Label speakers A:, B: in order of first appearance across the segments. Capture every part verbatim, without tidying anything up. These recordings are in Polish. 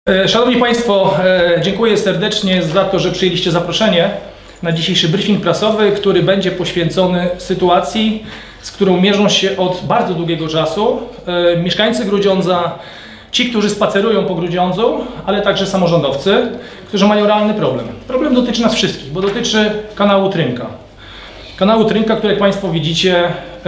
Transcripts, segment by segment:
A: Szanowni Państwo, dziękuję serdecznie za to, że przyjęliście zaproszenie na dzisiejszy briefing prasowy, który będzie poświęcony sytuacji, z którą mierzą się od bardzo długiego czasu mieszkańcy Grudziądza, ci, którzy spacerują po Grudziądzu, ale także samorządowcy, którzy mają realny problem. Problem dotyczy nas wszystkich, bo dotyczy kanału Trynka. Kanału Trynka, który jak Państwo widzicie,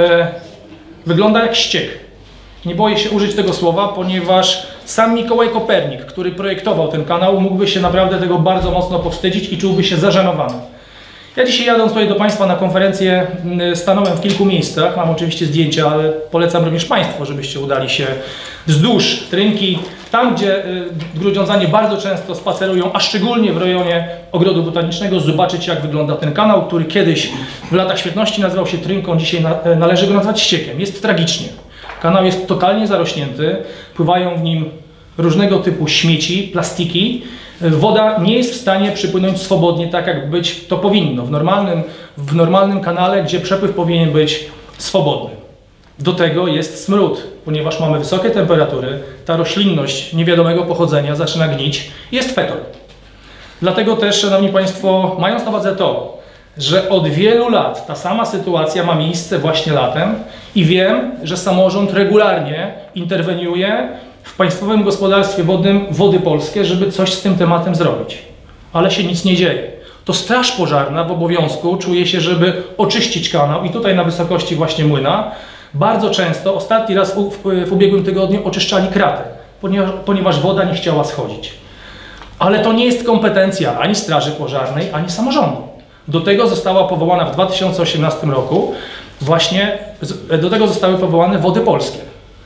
A: wygląda jak ściek. Nie boję się użyć tego słowa, ponieważ sam Mikołaj Kopernik, który projektował ten kanał, mógłby się naprawdę tego bardzo mocno powstydzić i czułby się zażenowany. Ja dzisiaj jadąc tutaj do Państwa na konferencję stanąłem w kilku miejscach, mam oczywiście zdjęcia, ale polecam również Państwu, żebyście udali się wzdłuż Trynki, tam gdzie grudziądzanie bardzo często spacerują, a szczególnie w rejonie Ogrodu Botanicznego, zobaczyć jak wygląda ten kanał, który kiedyś w latach świetności nazywał się Trynką, dzisiaj na, należy go nazwać ściekiem. Jest tragicznie. Kanał jest totalnie zarośnięty, pływają w nim różnego typu śmieci, plastiki. Woda nie jest w stanie przypłynąć swobodnie tak, jak być to powinno. W normalnym, w normalnym kanale, gdzie przepływ powinien być swobodny. Do tego jest smród, ponieważ mamy wysokie temperatury, ta roślinność niewiadomego pochodzenia zaczyna gnić, jest fetor. Dlatego też, Szanowni Państwo, mając na uwadze to, że od wielu lat ta sama sytuacja ma miejsce właśnie latem i wiem, że samorząd regularnie interweniuje w Państwowym Gospodarstwie Wodnym Wody Polskie, żeby coś z tym tematem zrobić. Ale się nic nie dzieje. To Straż Pożarna w obowiązku czuje się, żeby oczyścić kanał i tutaj na wysokości właśnie młyna bardzo często, ostatni raz w, w, w ubiegłym tygodniu oczyszczali kratę, ponieważ, ponieważ woda nie chciała schodzić. Ale to nie jest kompetencja ani Straży Pożarnej, ani samorządu. Do tego została powołana w dwa tysiące osiemnastym roku właśnie, do tego zostały powołane Wody Polskie.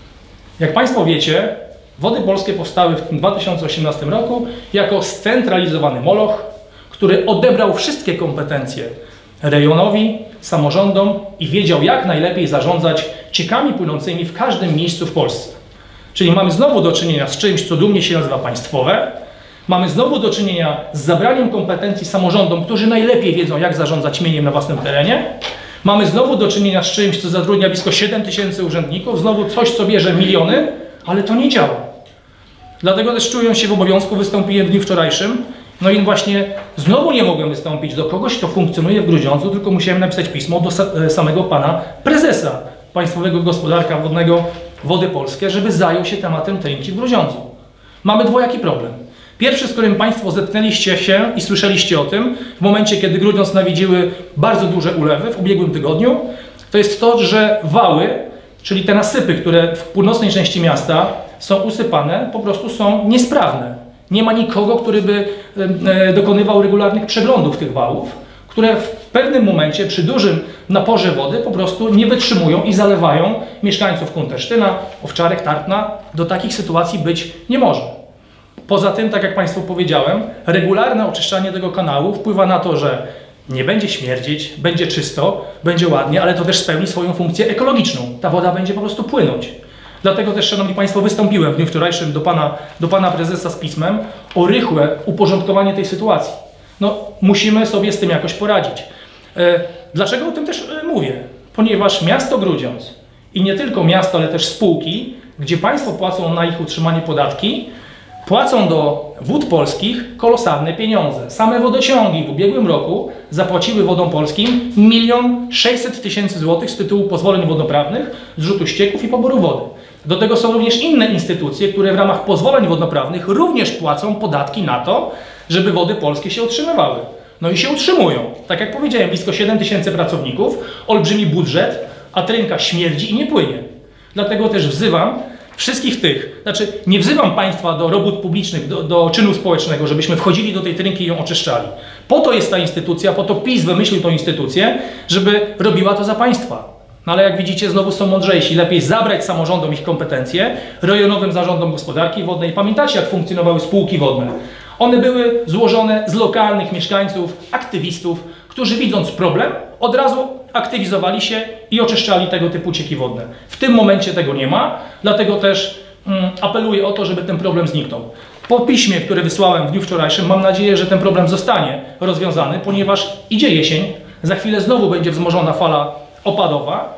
A: Jak Państwo wiecie, Wody Polskie powstały w tym dwa tysiące osiemnastym roku jako scentralizowany moloch, który odebrał wszystkie kompetencje rejonowi, samorządom i wiedział jak najlepiej zarządzać ciekami płynącymi w każdym miejscu w Polsce. Czyli mamy znowu do czynienia z czymś, co dumnie się nazywa państwowe. Mamy znowu do czynienia z zabraniem kompetencji samorządom, którzy najlepiej wiedzą, jak zarządzać mieniem na własnym terenie. Mamy znowu do czynienia z czymś, co zatrudnia blisko siedem tysięcy urzędników, znowu coś, co bierze miliony, ale to nie działa. Dlatego też czując się w obowiązku, wystąpiłem w dniu wczorajszym. No i właśnie znowu nie mogłem wystąpić do kogoś, kto funkcjonuje w Grudziądzu, tylko musiałem napisać pismo do samego pana prezesa Państwowego Gospodarstwa Wodnego Wody Polskie, żeby zajął się tematem Trynki w Grudziądzu. Mamy dwojaki problem. Pierwszy, z którym Państwo zetknęliście się i słyszeliście o tym w momencie, kiedy Grudziądz nawiedziły bardzo duże ulewy w ubiegłym tygodniu, to jest to, że wały, czyli te nasypy, które w północnej części miasta są usypane, po prostu są niesprawne. Nie ma nikogo, który by dokonywał regularnych przeglądów tych wałów, które w pewnym momencie przy dużym naporze wody po prostu nie wytrzymują i zalewają mieszkańców Kuntesztyna, Owczarek, Tartna. Do takich sytuacji być nie może. Poza tym, tak jak Państwu powiedziałem, regularne oczyszczanie tego kanału wpływa na to, że nie będzie śmierdzieć, będzie czysto, będzie ładnie, ale to też spełni swoją funkcję ekologiczną. Ta woda będzie po prostu płynąć. Dlatego też, Szanowni Państwo, wystąpiłem w dniu wczorajszym do pana, do pana prezesa z pismem o rychłe uporządkowanie tej sytuacji. No, musimy sobie z tym jakoś poradzić. E, dlaczego o tym też e, mówię? Ponieważ miasto Grudziądz i nie tylko miasto, ale też spółki, gdzie Państwo płacą na ich utrzymanie podatki, płacą do Wód Polskich kolosalne pieniądze. Same wodociągi w ubiegłym roku zapłaciły Wodom Polskim milion sześćset tysięcy złotych z tytułu pozwoleń wodnoprawnych, zrzutu ścieków i poboru wody. Do tego są również inne instytucje, które w ramach pozwoleń wodnoprawnych również płacą podatki na to, żeby Wody Polskie się utrzymywały. No i się utrzymują. Tak jak powiedziałem, blisko siedem tysięcy pracowników, olbrzymi budżet, a Trynka śmierdzi i nie płynie. Dlatego też wzywam wszystkich tych, znaczy nie wzywam Państwa do robót publicznych, do, do czynu społecznego, żebyśmy wchodzili do tej Trynki i ją oczyszczali. Po to jest ta instytucja, po to PiS wymyślił tą instytucję, żeby robiła to za Państwa. No ale jak widzicie, znowu są mądrzejsi. Lepiej zabrać samorządom ich kompetencje, rejonowym zarządom gospodarki wodnej. Pamiętacie, jak funkcjonowały spółki wodne? One były złożone z lokalnych mieszkańców, aktywistów, którzy widząc problem, od razu aktywizowali się i oczyszczali tego typu cieki wodne. W tym momencie tego nie ma, dlatego też mm, apeluję o to, żeby ten problem zniknął. Po piśmie, które wysłałem w dniu wczorajszym, mam nadzieję, że ten problem zostanie rozwiązany, ponieważ idzie jesień, za chwilę znowu będzie wzmożona fala opadowa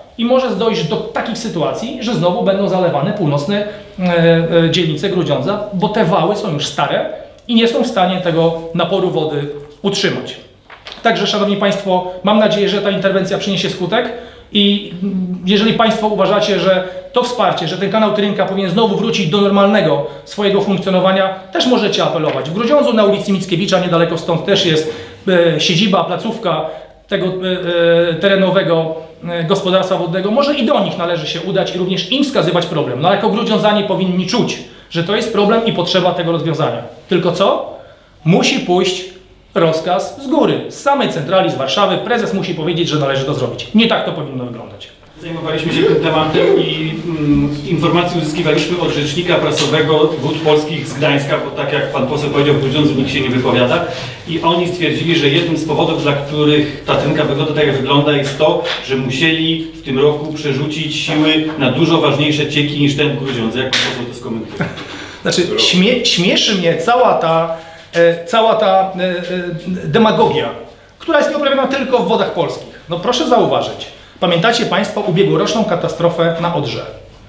A: i może dojść do takich sytuacji, że znowu będą zalewane północne e, e, dzielnice Grudziądza, bo te wały są już stare i nie są w stanie tego naporu wody utrzymać. Także, Szanowni Państwo, mam nadzieję, że ta interwencja przyniesie skutek i jeżeli Państwo uważacie, że to wsparcie, że ten kanał Trynka powinien znowu wrócić do normalnego swojego funkcjonowania, też możecie apelować. W Grudziądzu na ulicy Mickiewicza, niedaleko stąd też jest e, siedziba, placówka tego e, e, terenowego e, gospodarstwa wodnego. Może i do nich należy się udać i również im wskazywać problem. No ale jako grudziądzanie powinni czuć, że to jest problem i potrzeba tego rozwiązania. Tylko co? Musi pójść rozkaz z góry, z samej centrali, z Warszawy. Prezes musi powiedzieć, że należy to zrobić. Nie tak to powinno wyglądać.
B: Zajmowaliśmy się tym tematem i mm, informacje uzyskiwaliśmy od rzecznika prasowego Wód Polskich z Gdańska, bo tak jak pan poseł powiedział, w Grudziądzu nikt się nie wypowiada. I oni stwierdzili, że jednym z powodów, dla których ta Trynka wygląda tak jak wygląda, jest to, że musieli w tym roku przerzucić siły na dużo ważniejsze cieki niż ten w Grudziądzu. Jak pan poseł to skomentuje?
A: Znaczy, śmie śmieszy mnie cała ta, e, cała ta e, e, demagogia, która jest nieuprawiona tylko w Wodach Polskich. No proszę zauważyć, pamiętacie Państwo ubiegłoroczną katastrofę na Odrze?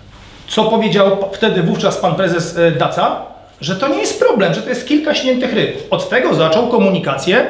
A: Co powiedział wtedy wówczas pan prezes e, Daca? Że to nie jest problem, że to jest kilka śniętych ryb. Od tego zaczął komunikację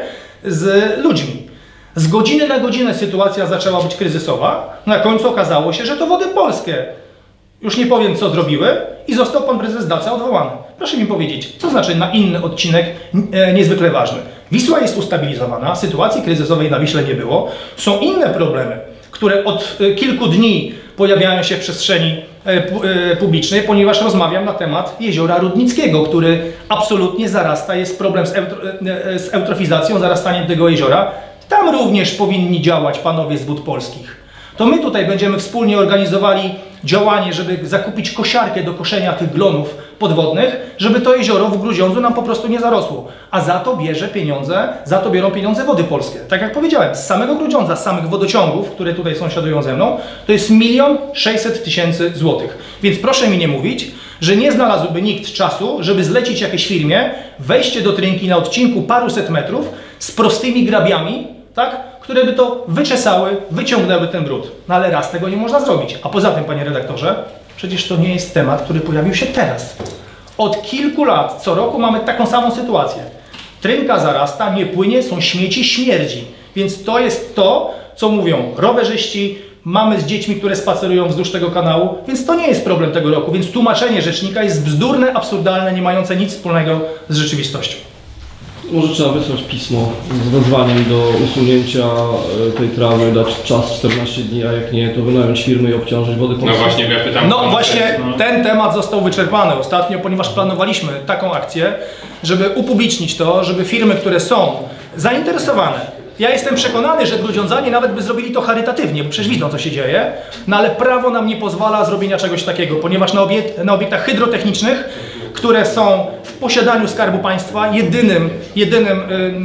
A: z ludźmi. Z godziny na godzinę sytuacja zaczęła być kryzysowa. Na końcu okazało się, że to Wody Polskie, już nie powiem co zrobiły, i został pan prezes Daca odwołany. Proszę mi powiedzieć, co znaczy na inny odcinek e, niezwykle ważny? Wisła jest ustabilizowana, sytuacji kryzysowej na Wiśle nie było. Są inne problemy, które od e, kilku dni pojawiają się w przestrzeni e, pu, e, publicznej, ponieważ rozmawiam na temat jeziora Rudnickiego, który absolutnie zarasta, jest problem z, eutro, e, z eutrofizacją, zarastaniem tego jeziora. Tam również powinni działać panowie z Wód Polskich. To my tutaj będziemy wspólnie organizowali działanie, żeby zakupić kosiarkę do koszenia tych glonów podwodnych, żeby to jezioro w Grudziądzu nam po prostu nie zarosło. A za to bierze pieniądze, za to biorą pieniądze Wody Polskie. Tak jak powiedziałem, z samego Grudziądza, z samych wodociągów, które tutaj sąsiadują ze mną, to jest milion sześćset tysięcy złotych. Więc proszę mi nie mówić, że nie znalazłby nikt czasu, żeby zlecić jakiejś firmie wejście do Trynki na odcinku paruset metrów z prostymi grabiami, tak? Które by to wyczesały, wyciągnęły ten brud. No ale raz tego nie można zrobić. A poza tym, panie redaktorze, przecież to nie jest temat, który pojawił się teraz. Od kilku lat, co roku mamy taką samą sytuację. Trynka zarasta, nie płynie, są śmieci, śmierdzi. Więc to jest to, co mówią rowerzyści, mamy z dziećmi, które spacerują wzdłuż tego kanału, więc to nie jest problem tego roku. Więc tłumaczenie rzecznika jest bzdurne, absurdalne, nie mające nic wspólnego z rzeczywistością.
C: Może trzeba wysłać pismo z wezwaniem do usunięcia tej trawy, dać czas czternaście dni, a jak nie, to wynająć firmy i obciążyć Wody Polskie.
D: No właśnie, ja pytam.
A: No właśnie, ten temat został wyczerpany ostatnio, ponieważ planowaliśmy taką akcję, żeby upublicznić to, żeby firmy, które są zainteresowane. Ja jestem przekonany, że grudziądzanie nawet by zrobili to charytatywnie, bo przecież widzą, co się dzieje, no ale prawo nam nie pozwala zrobienia czegoś takiego, ponieważ na, obiekt, na obiektach hydrotechnicznych, które są w posiadaniu Skarbu Państwa, jedynym, jedynym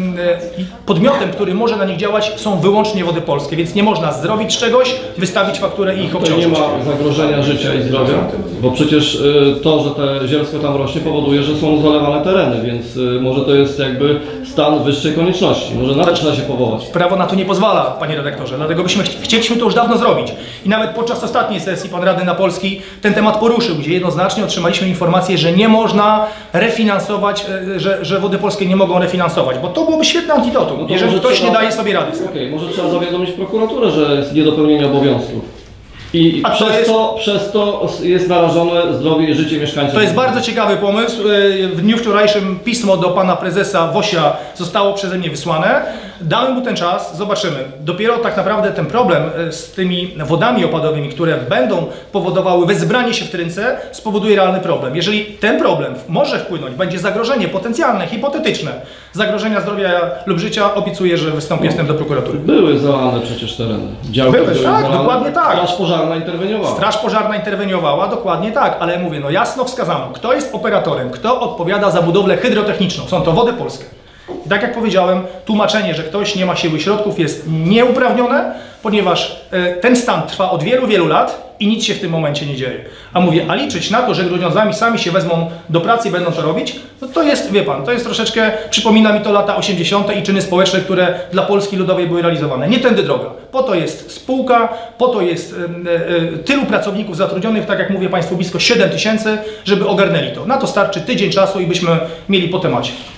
A: yy, podmiotem, który może na nich działać, są wyłącznie Wody Polskie, więc nie można zrobić czegoś, wystawić fakturę i ich
C: obciążyć. To nie ma zagrożenia życia i zdrowia, bo przecież yy, to, że te zielsko tam rośnie, powoduje, że są zalewane tereny, więc yy, może to jest jakby stan wyższej konieczności, może na to trzeba się powołać.
A: Prawo na to nie pozwala, panie redaktorze, dlatego byśmy ch chcieliśmy to już dawno zrobić. I nawet podczas ostatniej sesji pan radny Napolski ten temat poruszył, gdzie jednoznacznie otrzymaliśmy informację, że nie można refinansować, że, że Wody Polskie nie mogą refinansować, bo to byłoby świetne antidotum, no jeżeli ktoś trzeba, nie daje sobie rady.
C: Okej, okay, może trzeba zawiadomić prokuraturę, że jest niedopełnienie obowiązków. I A przez to, jest, to, przez to jest narażone zdrowie i życie mieszkańców.
A: To jest bardzo ciekawy pomysł. W dniu wczorajszym pismo do pana prezesa Wosia zostało przeze mnie wysłane. Damy mu ten czas, zobaczymy. Dopiero tak naprawdę ten problem z tymi wodami opadowymi, które będą powodowały wezbranie się w Trynce, spowoduje realny problem. Jeżeli ten problem może wpłynąć, będzie zagrożenie potencjalne, hipotetyczne, zagrożenia zdrowia lub życia, obiecuję, że wystąpię z tym do prokuratury.
C: Były zalane przecież tereny.
A: Działki były, tak, zalane. Dokładnie tak.
C: Straż pożarna interweniowała.
A: Straż pożarna interweniowała, dokładnie tak, ale mówię, no jasno wskazano, kto jest operatorem, kto odpowiada za budowlę hydrotechniczną. Są to Wody Polskie. I tak jak powiedziałem, tłumaczenie, że ktoś nie ma siły środków jest nieuprawnione, ponieważ ten stan trwa od wielu, wielu lat. i nic się w tym momencie nie dzieje. A mówię, a liczyć na to, że gruziązami sami się wezmą do pracy i będą to robić, no to jest, wie pan, to jest troszeczkę, przypomina mi to lata osiemdziesiąte i czyny społeczne, które dla Polski Ludowej były realizowane. Nie tędy droga. Po to jest spółka, po to jest e, e, tylu pracowników zatrudnionych, tak jak mówię Państwu, blisko siedem tysięcy, żeby ogarnęli to. Na to starczy tydzień czasu i byśmy mieli po temacie.